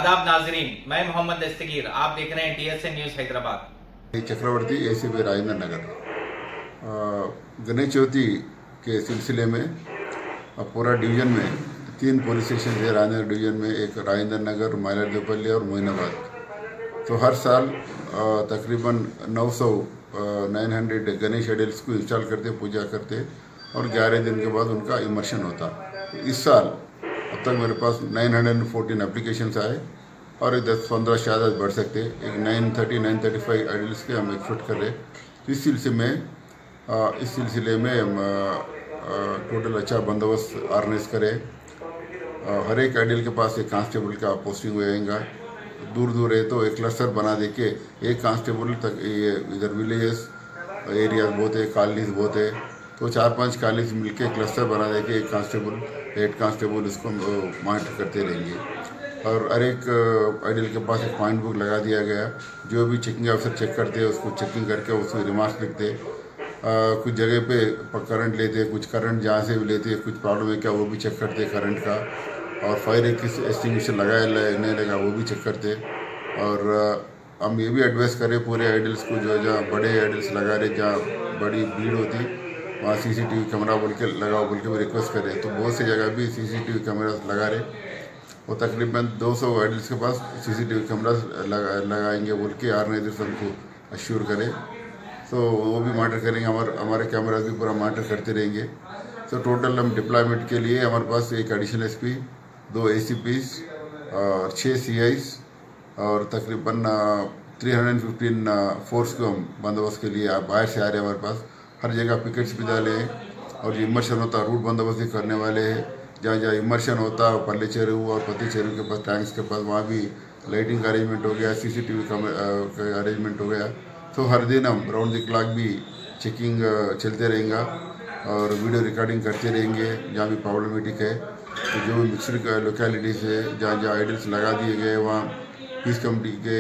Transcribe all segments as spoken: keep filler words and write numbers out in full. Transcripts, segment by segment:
आदाब नाजरीन, मैं मोहम्मद दस्तगीर, आप देख रहे हैं TSN news Hyderabad. Chakravarti ACP Rajendra Nagar Ganesh Chauthi के सिलसिले में पूरा डिवीजन में तीन पुलिस स्टेशन है। राजेंद्र डिवीजन में एक राजेंद्र नगर, माइलरदेवपल्ली और मोइनाबाद। तो हर साल तकरीबन नौ सौ नाइन हंड्रेड गणेश आइडल्स को इंस्टॉल करते, पूजा करते और ग्यारह दिन के बाद उनका इमर्शन होता। इस साल अब तक मेरे पास नाइन हंड्रेड फोर्टीन एप्लीकेशंस आए और एक दस पंद्रह शायद बढ़ सकते। एक nine thirty nine thirty five idols के हम एक्सपेक्ट कर रहे। इस सिलसिले में इस सिलसिले में टोटल अच्छा बंदोबस्त ऑर्गेनाइज करें। हर एक आइडल के पास एक कांस्टेबल का पोस्टिंग होएगा। दूर दूर है तो एक क्लस्टर बना दे के एक कांस्टेबल तक, ये इधर विलेजेस एरिया बहुत है, कॉलोनीज बहुत है, तो चार पांच कॉलेज मिलके क्लस्टर बना दे के एक कांस्टेबल, हेड कांस्टेबल इसको मॉनिटर करते रहेंगे। और हर एक आइडल के पास एक पॉइंट बुक लगा दिया गया। जो भी चेकिंग ऑफिसर चेक करते हैं उसको चेकिंग करके उसमें रिमार्क्स लिखते। कुछ जगह पे करंट लेते, कुछ करंट जहाँ से भी लेते, कुछ प्रॉब्लम है क्या वो भी चेक करते करंट का। और फायर एक्सटिंग्विशर लगाया नहीं लगा वो भी चेक करते। और हम ये भी एडवाइस करें पूरे आइडल्स को, जो जहाँ बड़े आइडल्स लगा रहे, जहाँ बड़ी भीड़ होती वहाँ सीसीटीवी कैमरा बोल के लगाओ बोल के भी रिक्वेस्ट करें। तो बहुत सी जगह भी सीसीटीवी कैमरा लगा रहे और तकरीबन दो सौ आइडल्स के पास सीसीटीवी कैमरा लगा लगाएंगे बोल के ऑर्गेनाइजेशन को अश्योर करें। तो वो भी मॉनिटर करेंगे, हमारे हमारे कैमरा भी पूरा मॉनिटर करते रहेंगे। तो टोटल हम डिप्लॉयमेंट के लिए हमारे पास एक एडिशनल एसपी, दो एसीपीज और छः सीआईस और तकरीबन तीन सौ पंद्रह फोर्स को हम बंदोबस्त के लिए बाहर से आ रहे हैं। हमारे पास हर जगह पिकेट्स भी डाले हैं और जो इमर्शन होता रूट बंदोबस्त भी करने वाले हैं। जहाँ जहाँ इमर्शन होता पल्ले चेरू और पति चेरू के पास, टैंक्स के पास, वहाँ भी लाइटिंग का अरेंजमेंट हो गया, सीसीटीवी का अरेंजमेंट हो गया। तो हर दिन हम राउंड द क्लॉक भी चेकिंग चलते रहेंगे और वीडियो रिकॉर्डिंग करते रहेंगे जहाँ भी प्रॉब्लमेटिक है। तो जो भी मिक्सड लोकेलिटीज़ है जहाँ जहाँ आइडल्स लगा दिए गए वहाँ पीस कमेटी के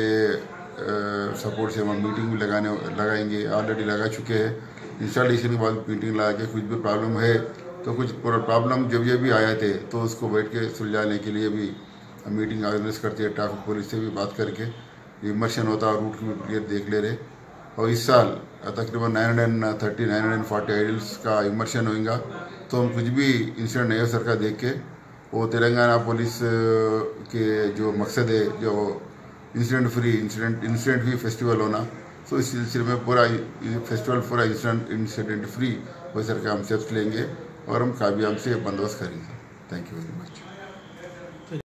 सपोर्ट से वहाँ मीटिंग भी लगाने लगाएंगे। ऑलरेडी लगा चुके हैं। इंस्टॉलेशन के बाद मीटिंग लगा के कुछ भी प्रॉब्लम है तो कुछ प्रॉब्लम जब ये भी आए थे तो उसको बैठ के सुलझाने के लिए भी मीटिंग ऑर्गेनाइज करते हैं। ट्रैफिक पुलिस से भी बात करके इमर्शन होता है, रूट भी क्लियर देख ले रहे। और इस साल तकरीबन nine hundred thirty nine hundred forty idols का इमर्शन होगा। तो हम कुछ भी इंसिडेंट नहीं हो सरकार देख के वो तेलंगाना पुलिस के जो मकसद है, जो incident free incident incident free festival होना, तो इस सिलसिले में पूरा फेस्टिवल पूरा इंसिडेंट इंसिडेंट फ्री वो सरकार हम स्टेप्स लेंगे और हम कामयाब से बंदोबस्त करेंगे। Thank you very much.